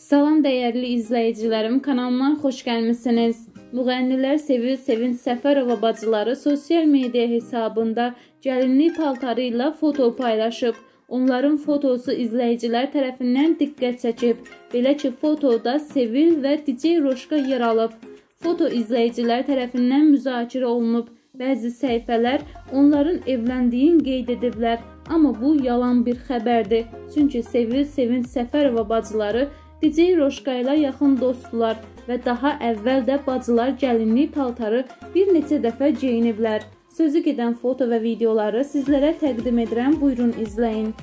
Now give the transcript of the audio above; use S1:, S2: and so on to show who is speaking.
S1: Salam dəyərli izləyicilərim, kanalıma xoş gəlmisiniz. Müğənnilər Sevil Sevinç Səfərova bacıları sosial media hesabında gəlinlik paltarı ilə foto paylaşıb. Onların fotosu izləyicilər tərəfindən diqqət çəkib. Belə ki, fotoda Sevil və DJ Roşka yer alıb. Foto izləyicilər tərəfindən müzakirə olunub. Bəzi səhifələr onların evləndiyini qeyd ediblər. Amma bu yalan bir xəbərdir. Çünki Sevil Sevinç Səfərova bacıları DJ Roşka ilə yaxın dostdular və daha əvvəl də bacılar gəlinlik paltarı bir neçə dəfə geyiniblər. Sözü gedən foto və videoları sizlərə təqdim edirəm, buyurun izləyin.